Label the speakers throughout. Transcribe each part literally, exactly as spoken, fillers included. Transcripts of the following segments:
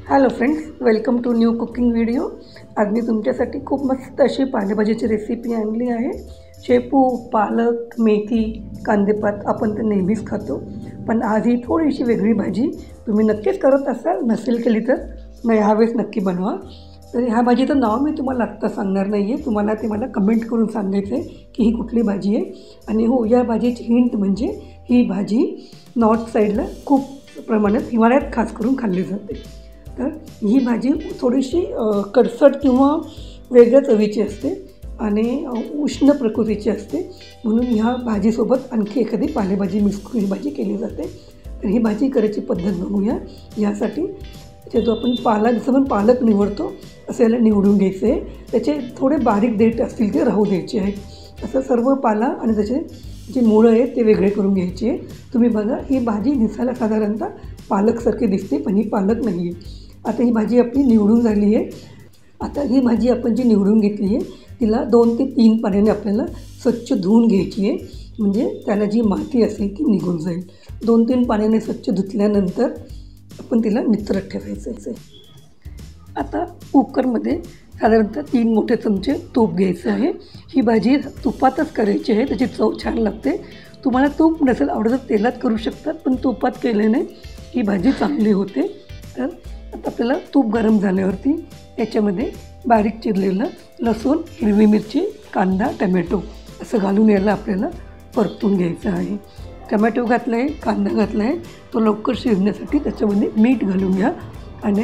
Speaker 1: Hello friends, welcome to new cooking video. आज मी तुमच्यासाठी खूप मस्त अशी पालेभाजीची रेसिपी आणली आहे। शेपू, पालक, मेथी, कांदेपात आपण तर नेहमीच खातो, पण आज ही थोडीशी वेगळी भाजी तुम्ही नक्कीच करत असाल। नसेल केली तर नाही ह्यावेळेस नक्की बनवा। तर ह्या भाजीचं नाव मी तुम्हाला आत्ता सांगणार नाही आहे, तुम्हाला ते मला कमेंट करून सांगायचं आहे की ही कुठली भाजी आहे। आणि हो, या भाजीची हिंट म्हणजे ही भाजी नॉर्थ साईडला खूप प्रमाणात हिवाळ्यात खास करून खाल्ली जाते। तर ही भाजी थोडीशी कडसट किंवा वेगळ्या चवीची असते आणि उष्ण प्रकृतीची असते, म्हणून ह्या भाजीसोबत आणखी एखादी पालेभाजी मिक्स करून ही भाजी केली जाते। तर ही भाजी करायची पद्धत बघूया। यासाठी जे जो आपण पाला जसं आपण पालक निवडतो असं याला निवडून घ्यायचं आहे। त्याचे थोडे बारीक देठ असतील ते राहू द्यायचे आहेत। असं सर्व पाला आणि त्याचे जे मुळं आहेत ते वेगळे करून घ्यायचे आहे। तुम्ही बघा, ही भाजी दिसायला साधारणतः पालकसारखी दिसते, पण ही पालक नाही आहे। आता ही भाजी आपली निवडून झाली आहे। आता ही भाजी आपण जी निवडून घेतली आहे तिला दोन ते तीन पाण्याने आपल्याला स्वच्छ धुवून घ्यायची आहे, म्हणजे त्याला जी माती असेल ती निघून जाईल। दोन तीन पाण्याने स्वच्छ धुतल्यानंतर आपण तिला निथरत ठेवायचं आहे। आता कुकरमध्ये साधारणतः तीन मोठे चमचे तूप घ्यायचं आहे। ही भाजी तुपातच करायची आहे, त्याची चव छान लागते। तुम्हाला तूप नसेल आवडत तर तेलात करू शकतात, पण तुपात केल्याने ही भाजी चांगली होते। तर आता आपल्याला तूप गरम झाल्यावरती त्याच्यामध्ये बारीक चिरलेलं लसूण, हिरवी मिरची, कांदा, टमॅटो असं घालून याला आपल्याला परतून घ्यायचं आहे। टमॅटो घातला आहे, कांदा घातला आहे, तो लवकर शिजण्यासाठी त्याच्यामध्ये मीठ घालून घ्या आणि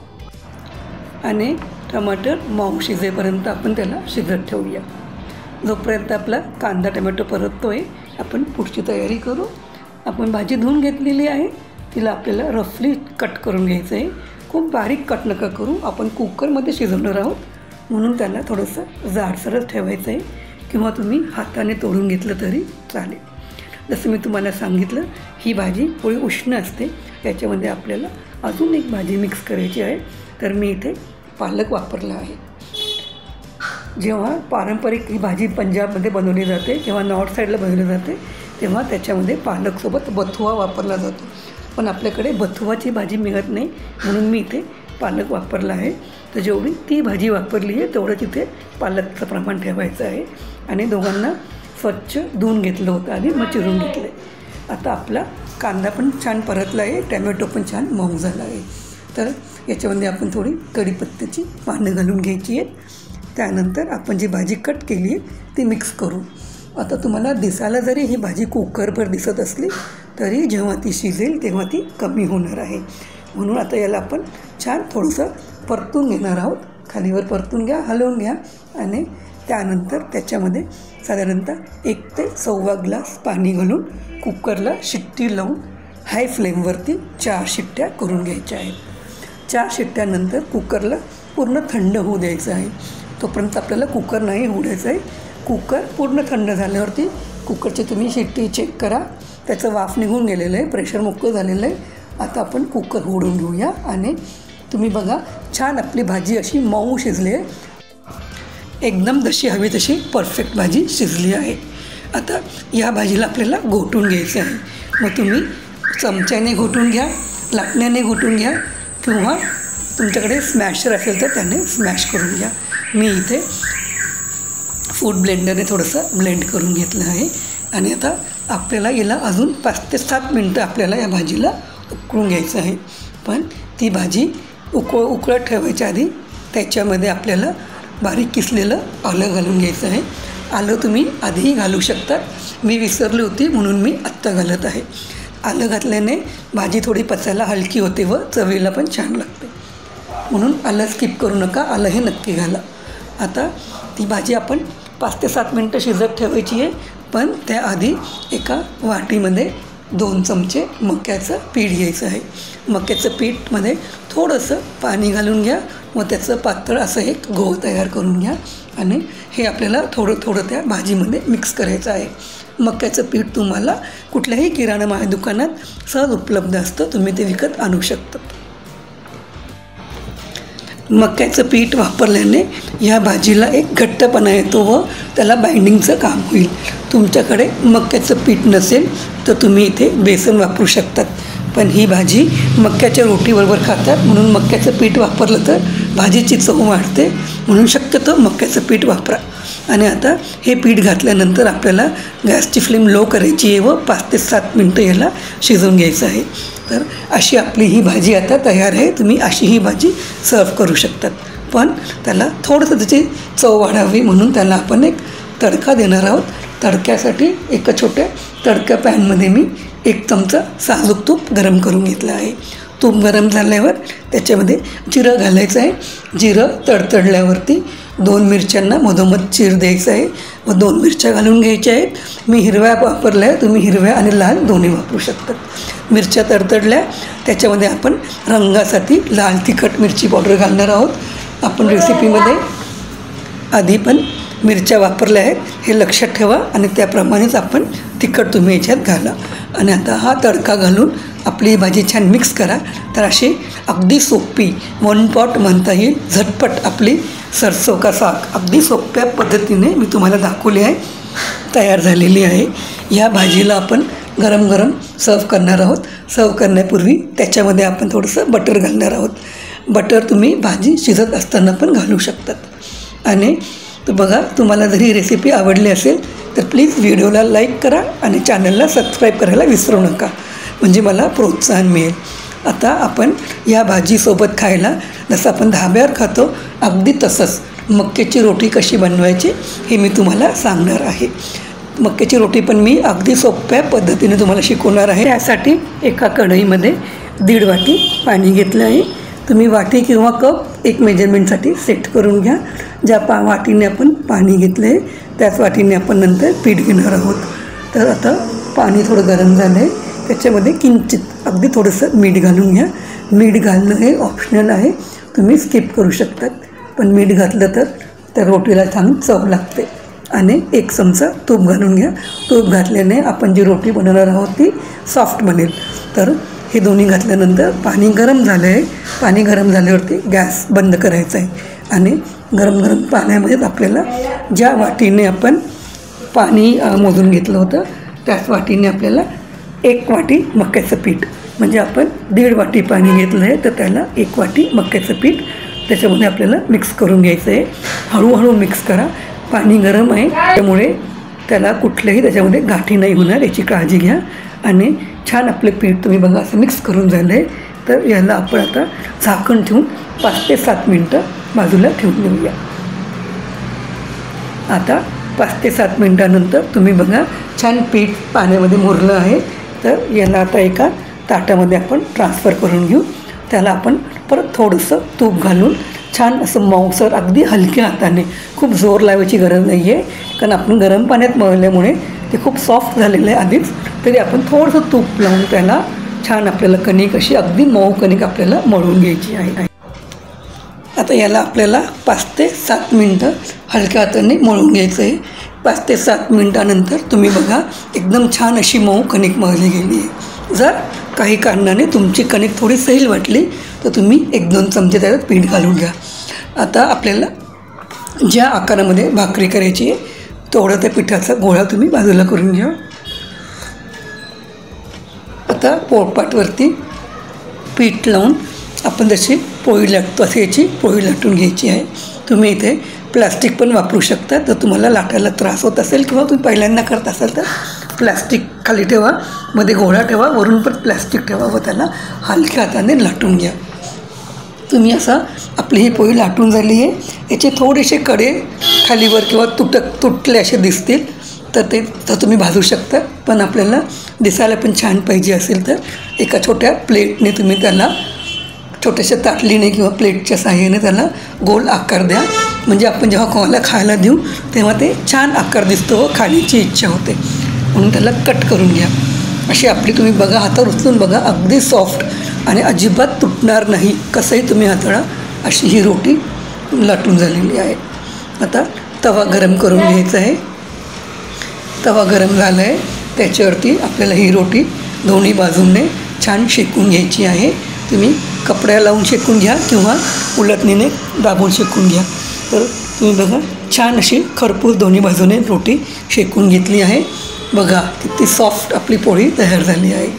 Speaker 1: आणि टमाटर मऊ शिजेपर्यंत आपण त्याला शिजत ठेवूया। जोपर्यंत आपला कांदा टमॅटो परततो आहे आपण पुढची तयारी करू। आपण भाजी धुवून घेतलेली आहे, तिला आपल्याला रफली कट करून घ्यायचं आहे। खूप बारीक कट नका करू, आपण कुकरमध्ये शिजवणार आहोत, म्हणून त्याला थोडंसं जाडसरच ठेवायचं आहे, किंवा तुम्ही हाताने तोडून घेतलं तरी चालेल। जसं मी तुम्हाला सांगितलं, ही भाजी थोडी उष्ण असते, त्याच्यामध्ये आपल्याला अजून एक भाजी मिक्स करायची आहे। तर मी इथे पालक वापरला आहे। जेव्हा पारंपरिक ही भाजी पंजाबमध्ये बनवली जाते किंवा नॉर्थ साईडला बनवली जाते तेव्हा त्याच्यामध्ये पालकसोबत बथुआ वापरला जातो, पण आपल्याकडे बथुआची भाजी मिळत नाही, म्हणून मी इथे पालक वापरला आहे। तर जेवढी ती भाजी वापरली आहे तेवढंच इथे पालकचं प्रमाण ठेवायचं आहे। आणि दोघांना स्वच्छ धुवून घेतलं होतं आणि मग चिरून घेतलं आहे। आता आपला कांदा पण छान परतला आहे, टॅमॅटो पण छान मऊ झाला आहे। तर याच्यामध्ये आपण थोडी कढीपत्त्याची पानं घालून घ्यायची आहेत। त्यानंतर आपण जी भाजी कट केली आहे ती मिक्स करू। आता तुम्हाला दिसायला जरी ही भाजी कुकरवर दिसत असली तरी जेव्हा ती शिजेल तेव्हा ती कमी होणार आहे, म्हणून आता याला आपण छान थोडंसं परतून घेणार आहोत। खालीवर परतून घ्या, हलवून घ्या आणि त्यानंतर त्याच्यामध्ये साधारणतः एक ते सव्वा ग्लास पाणी घालून कुकरला शिट्टी लावून हाय फ्लेमवरती चार शिट्ट्या करून घ्यायच्या आहेत। चार शिट्ट्यानंतर कुकरला पूर्ण थंड होऊ द्यायचं आहे। तोपर्यंत आपल्याला कुकर नाही होऊ द्यायचं आहे। कुकर पूर्ण थंड झाल्यावरती कुकरची तुम्ही शिट्टी चेक करा, त्याचं वाफ निघून गेलेलं आहे, प्रेशर मोकळं झालेलं आहे। आता आपण कुकर उघडून घेऊया आणि तुम्ही बघा, छान आपली भाजी अशी मऊ शिजली आहे, एकदम जशी हवी तशी परफेक्ट भाजी शिजली आहे। आता या भाजीला आपल्याला घोटून घ्यायचं आहे। मग तुम्ही चमच्याने घोटून घ्या, लाटण्याने घोटून घ्या, किंवा तुमच्याकडे स्मॅशर असेल तर त्याने स्मॅश करून घ्या। मी इथे फूड ब्लेंडरने थोडंसं ब्लेंड करून घेतलं आहे। आणि आता आपल्याला याला अजून पाच ते सात मिनटं आपल्याला या भाजीला उकळून घ्यायचं आहे। पण ती भाजी उकळ उकळत ठेवायच्या आधी त्याच्यामध्ये आपल्याला बारीक किसलेलं आलं घालून घ्यायचं आहे। आलं तुम्ही आधीही घालू शकतात, मी विसरली होती म्हणून मी आत्ता घालत आहे। आलं घातल्याने भाजी थोडी पचायला हलकी होते व चवीला पण छान लागते, म्हणून आलं स्किप करू नका, आलं हे नक्की घाला। आता ती भाजी आपण पाच ते सात मिनटं शिजत ठेवायची आहे, पण त्याआधी एका वाटीमध्ये दोन चमचे मक्याचं पीठ घ्यायचं आहे। मक्याचं पीठमध्ये थोडंसं पाणी घालून घ्या व त्याचं पातळ असं एक घोळ तयार करून घ्या आणि हे आपल्याला थोडं थोडं त्या भाजीमध्ये मिक्स करायचं आहे। मक्याचं पीठ तुम्हाला कुठल्याही किराणा माल दुकानात सहज उपलब्ध असतं, तुम्ही ते विकत आणू शकता। मक्याचं पीठ वापरल्याने या भाजीला एक घट्टपणा येतो व त्याला बाइंडिंगचं काम होईल। तुमच्याकडे मक्याचं पीठ नसेल तर तुम्ही इथे बेसन वापरू शकतात, पण ही भाजी मक्याच्या रोटीबरोबर खातात, म्हणून मक्याचं पीठ वापरलं तर भाजीची चव वाढते, म्हणून शक्यतो मक्याचं पीठ वापरा. आणि आता हे पीठ घातल्यानंतर आपल्याला गॅसची फ्लेम लो करायची आहे व पाच ते सात मिनटं याला शिजवून घ्यायचं आहे. तर अशी आपली ही भाजी आता तयार आहे. तुम्ही अशी ही भाजी सर्व करू शकतात, पण त्याला थोडंसं त्याची चव वाढावी म्हणून त्याला आपण एक तडका देणार आहोत. तडक्यासाठी एका छोट्या तडक्या पॅनमध्ये मी एक चमचा साजूक तूप गरम करून घेतलं आहे. तूप गरम झाल्यावर त्याच्यामध्ये जिरं घालायचं आहे. जिरं तडतडल्यावरती दोन मिरच्यांना मधोमध चीर द्यायचं आहे व दोन मिरच्या घालून घ्यायच्या आहेत. मी हिरव्या वापरल्या आहे, तुम्ही हिरव्या आणि लाल दोन्ही वापरू शकतात. मिरच्या तडतडल्या त्याच्यामध्ये आपण रंगासाठी लाल तिखट मिरची पावडर घालणार आहोत. आपण रेसिपीमध्ये आधी पण मिरच्या वापरल्या आहेत हे लक्षात ठेवा आणि त्याप्रमाणेच आपण तिखट तुम्ही याच्यात घाला. आणि आता हा तडका घालून आपली भाजी छान मिक्स करा. तर अशी अगदी सोपी वन पॉट म्हणता येईल झटपट आपली सरसों का साग अगदी सोप्या पद्धतीने मी तुम्हाला दाखवली आहे, तयार झालेली आहे. या भाजीला आपण गरम गरम सर्व करणार आहोत. सर्व करण्यापूर्वी त्याच्यामध्ये आपण थोडंसं बटर घालणार आहोत. बटर तुम्ही भाजी शिजत असताना पण घालू शकतात. आणि तर बघा, तुम्हाला जर ही रेसिपी आवडली असेल तर प्लीज व्हिडिओला लाईक करा आणि चॅनलला सबस्क्राईब करायला विसरू नका, म्हणजे मला प्रोत्साहन मिळेल. आता आपण या भाजीसोबत खायला जसं आपण धाब्यावर खातो अगदी तसंच मक्याची रोटी कशी बनवायची हे मी तुम्हाला सांगणार आहे. मक्याची रोटी पण मी अगदी सोप्या पद्धतीने तुम्हाला शिकवणार आहे. त्यासाठी एका कढईमध्ये दीड वाटी पाणी घेतलं आहे. तुम्ही वाटी किंवा कप एक मेजरमेंटसाठी सेट करून घ्या. ज्या पा वाटीने आपण पाणी घेतलं आहे त्याच वाटीने आपण नंतर पीठ घेणार आहोत. तर आता पाणी थोडं गरम झालं आहे, त्याच्यामध्ये किंचित अगदी थोडंसं मीठ घालून घ्या. मीठ घालणं हे ऑप्शनल आहे, तुम्ही स्किप करू शकतात, पण मीठ घातलं तर त्या रोटीला छान चव लागते. आणि एक चमचा तूप घालून घ्या. तूप घातल्याने आपण जी रोटी बनवणार आहोत ती सॉफ्ट बनेल. तर हे दोन्ही घातल्यानंतर पाणी गरम झालं आहे. पाणी गरम झाल्यावरती गॅस बंद करायचा आहे आणि गरम गरम पाण्यामध्येच आपल्याला ज्या वाटीने आपण पाणी मोजून घेतलं होतं त्याच वाटीने आपल्याला एक वाटी मक्याचं पीठ, म्हणजे आपण दीड वाटी पाणी घेतलं आहे तर त्याला एक वाटी मक्याचं पीठ त्याच्यामध्ये आपल्याला मिक्स करून घ्यायचं आहे. हळूहळू मिक्स करा. पाणी गरम आहे त्यामुळे त्याला कुठल्याही त्याच्यामध्ये गाठी नाही होणार याची काळजी घ्या. आणि छान आपले पीठ तुम्ही बघा असं मिक्स करून झालं आहे. तर याला आपण आता झाकण ठेवून पाच ते सात मिनटं बाजूला ठेवून देऊया. आता पाच ते सात मिनटानंतर तुम्ही बघा छान पीठ पाण्यामध्ये मुरलं आहे. तर याला आता एका ताटामध्ये आपण ट्रान्सफर करून घेऊ. त्याला आपण परत थोडंसं तूप घालून छान असं मऊसर अगदी हलक्या हाताने, खूप जोर लावायची गरज नाही आहे कारण आपण गरम पाण्यात मळल्यामुळे ते खूप सॉफ्ट झालेलं आहे आधीच. तरी आपण थोडंसं तूप लावून त्याला छान आपल्याला कणिक अशी अगदी मऊ कणिक आपल्याला मळून घ्यायची आहे. आता याला आपल्याला पाच ते सात मिनटं हलक्या हाताने मळून घ्यायचं आहे. पाच ते सात मिनटानंतर तुम्ही बघा एकदम छान अशी मऊ कणिक मळली गेली आहे. जर काही कारणाने तुमची कणिक थोडी सैल वाटली तर तुम्ही एक दोन चमचे त्याच्यात पीठ घालून घ्या. आता आपल्याला ज्या आकारामध्ये भाकरी करायची आहे तेवढा त्या पिठाचा गोळा तुम्ही बाजूला करून घ्या. आता पोळपाटवरती पीठ लावून आपण जशी पोळी लाटतो अशी याची पोळी लाटून घ्यायची आहे. तुम्ही इथे प्लास्टिक पण वापरू शकता जर तुम्हाला लाटायला त्रास होत असेल किंवा तुम्ही पहिल्यांदा करत असाल तर प्लास्टिक खाली ठेवा, मध्ये गोळा ठेवा, वरून पण प्लास्टिक ठेवा व त्याला हलक्या हाताने लाटून घ्या. तुम्ही असा आपली ही पोळी लाटून झाली आहे. याचे थोडेसे कडे खालीवर किंवा तुटक तुटले असे दिसतील तर ते तर तुम्ही भाजू शकता. पण आपल्याला दिसायला पण छान पाहिजे असेल तर एका छोट्या प्लेटने तुम्ही त्याला छोट्याशा ताटलीने किंवा प्लेटच्या साहाय्याने त्याला गोल आकार द्या, म्हणजे आपण जेव्हा कोणाला खायला देऊ तेव्हा ते छान आकार दिसतो व खाण्याची इच्छा होते. म्हणून त्याला कट करून घ्या. अशी आपली तुम्ही बघा हातावर उचलून बघा अगदी सॉफ्ट आणि अजिबात तुटणार नाही. कसंही तुम्ही हाताळा अशी ही रोटी लाटून झालेली आहे. आता तवा गरम करून घ्यायचा आहे. तवा गरम झाला आहे त्याच्यावरती आपल्याला ही रोटी दोन्ही बाजूंनी छान शेकून घ्यायची आहे. तुम्ही कपड्या लावून शेकून घ्या किंवा उलटणीने दाबून शेकून घ्या. तर तुम्ही बघा छान अशी खरपूस दोन्ही बाजूने रोटी शेकून घेतली आहे. बघा किती सॉफ्ट आपली पोळी तयार झाली आहे.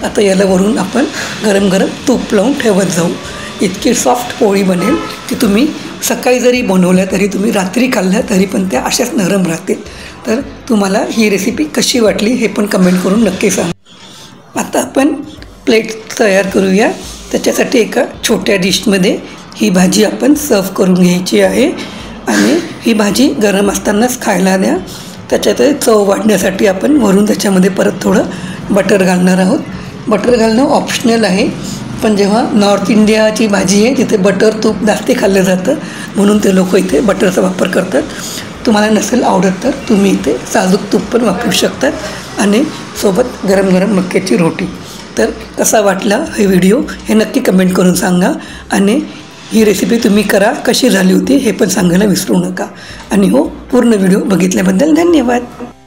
Speaker 1: आता याला वरून आपण गरम गरम तूप लावून ठेवत जाऊ. इतकी सॉफ्ट पोळी बनेल की तुम्ही सकाळी जरी बनवल्या तरी तुम्ही रात्री खाल्ल्या तरी पण त्या अशाच नरम राहतील. तर तुम्हाला ही रेसिपी कशी वाटली हे पण कमेंट करून नक्की सांगा. आता आपण प्लेट तयार करूया. त्याच्यासाठी एका छोट्या डिशमध्ये ही भाजी आपण सर्व करून घ्यायची आहे आणि ही भाजी गरम असतानाच खायला द्या. त्याच्यात चव वाढण्यासाठी आपण वरून त्याच्यामध्ये परत थोडं बटर घालणार आहोत. बटर घालणं ऑप्शनल आहे, पण जेव्हा नॉर्थ इंडियाची भाजी आहे तिथे बटर तूप जास्त खाल्लं जातं म्हणून ते लोक इथे बटरचा वापर करतात. तुम्हाला नसेल आवडत तर तुम्ही इथे साजूक तूप पण वापरू शकतात आणि सोबत गरम गरम मक्याची रोटी. तर कसा वाटला हे व्हिडिओ हे नक्की कमेंट करून सांगा आणि ही रेसिपी तुम्ही करा, कशी झाली होती हे पण सांगायला विसरू नका. आणि हो, पूर्ण व्हिडिओ बघितल्याबद्दल धन्यवाद.